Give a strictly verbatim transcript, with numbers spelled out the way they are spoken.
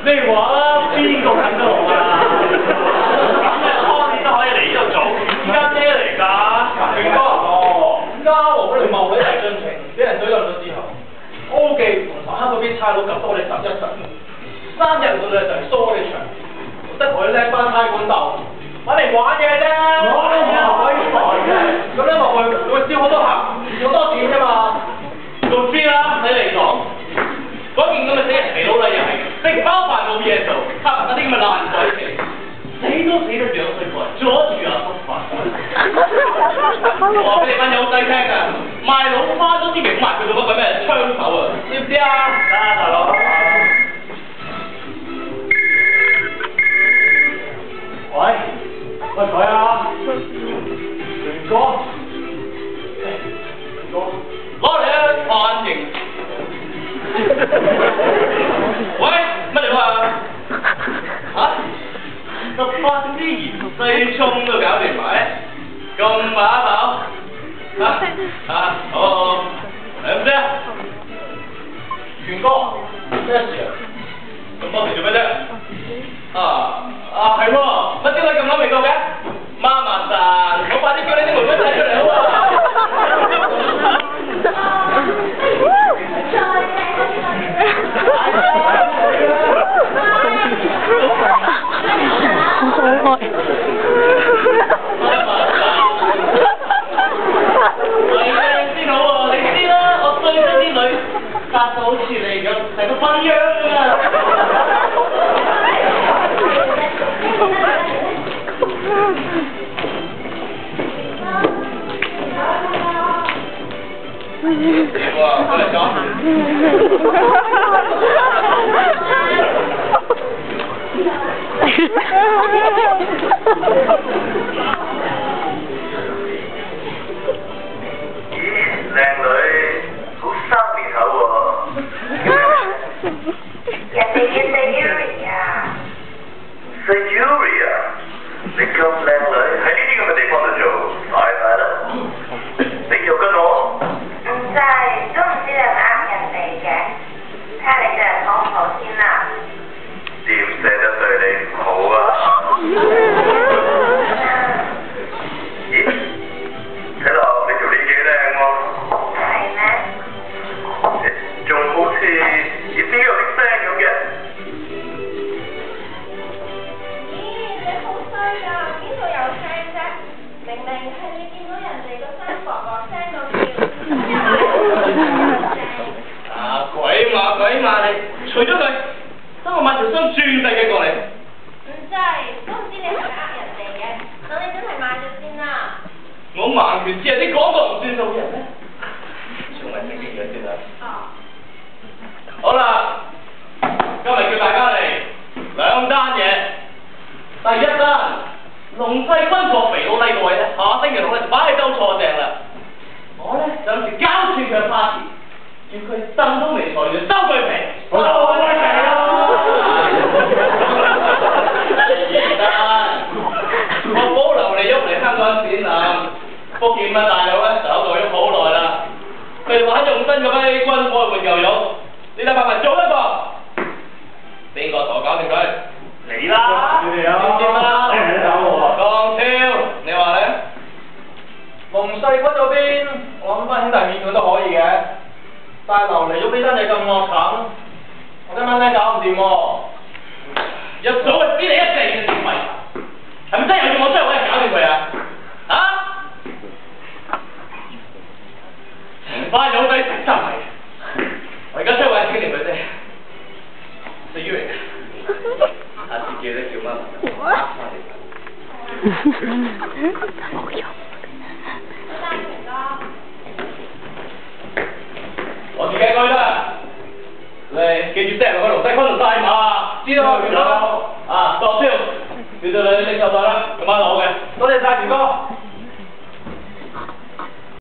咩話啊？邊個近得落啊？康你都可以嚟呢度做，依家咩嚟㗎？權哥，哦，家和嗰條茂女大進程，俾人懟冧咗之後 ，O 記同坦克嗰邊差佬及多我哋十一十，三日到兩日就係梳我哋場，得我哋叻班差館鬥，揾嚟玩嘢啫，玩嘢可以來嘅，咁樣落去會燒好多客，好多錢啫嘛，仲知啦，你嚟講。嗰件咁嘅死人肥佬啦，又係食包飯冇嘢做，拍埋嗰啲咁嘅爛鬼戲，死都死得兩歲過，阻住阿叔飯。我話俾你班友仔聽啊，賣老花都知明埋佢做乜鬼咩槍手啊，知唔知啊？啊，大佬。喂，喂佢啊，權哥，權哥，攞嚟啊，判刑。喂，乜嚟啊？嚇？十八啲芫茜葱都搞掂埋，咁把口？嚇嚇，好好好，係唔知啊？權哥，咩事啊？咁幫你做咩啫？啊啊係喎，乜啲女咁啱味道嘅？媽媽神，我快啲叫你啲妹妹仔出嚟好啊！發到好似你咁，係個分樣啊！哇，過嚟講。 靚女，好生面口喎。人哋叫 Sayuri 啊 ，Sayuri 啊，你咁靚女喺呢啲咁嘅地方度做，快快啦！你又跟我？唔制，都唔知你係咪呃人哋嘅，睇下你對人好唔好先啦。點捨得對你唔好啊？咦？睇落你條臉幾靚喎。係咩？仲好似點解有啲聲咁嘅？ 咦，你好衰㗎，邊度有聲啫？明明係你見到人哋個聲薄薄聲到叫， 啊鬼馬鬼馬你，除咗佢，等我買條新鑽石嘅過嚟。 唔制，都唔知你係咪呃人哋嘅，等你真係買咗先啦。 我盲拳只係啲講過唔算數嘅人咩？仲係正經嘢先啦。 哦。 好啦，今日叫大家嚟兩單嘢。第一單，龍世軍坐肥佬呢個位咧，下星期六咧就擺周坐正啦。我咧就諗住交串佢 party，叫佢凳都未坐就收佢皮，收佢皮咯。第二單，我保留你喐嚟香港展覽，福建啊大佬咧就喺度喐好耐啦。佢哋玩用新嗰批軍火換舊肉。你睇辦法做一個，邊個同我搞掂佢？你啦，你哋啊，知唔知啦？你唔好搞我啊！江超，你話咧？龍世軍嗰邊，我諗翻兄弟面佢都可以嘅，但係留嚟喐呢單嘢咁惡啃，我今晚咧搞唔掂喎。一早就俾你一地嘅智慧，係咪真係有要我將我一搞掂佢啊？啊？成班友仔食真係。我而家出位傾掂佢先，死魚嚟嘅，下次叫咧叫媽媽打翻嚟。 好用。單權哥。 我自己開啦，你記住 set 落去龍西坤度帶馬，知道？知道。啊，當超，叫到你拎手袋啦，今晚攞嘅，多謝晒權哥。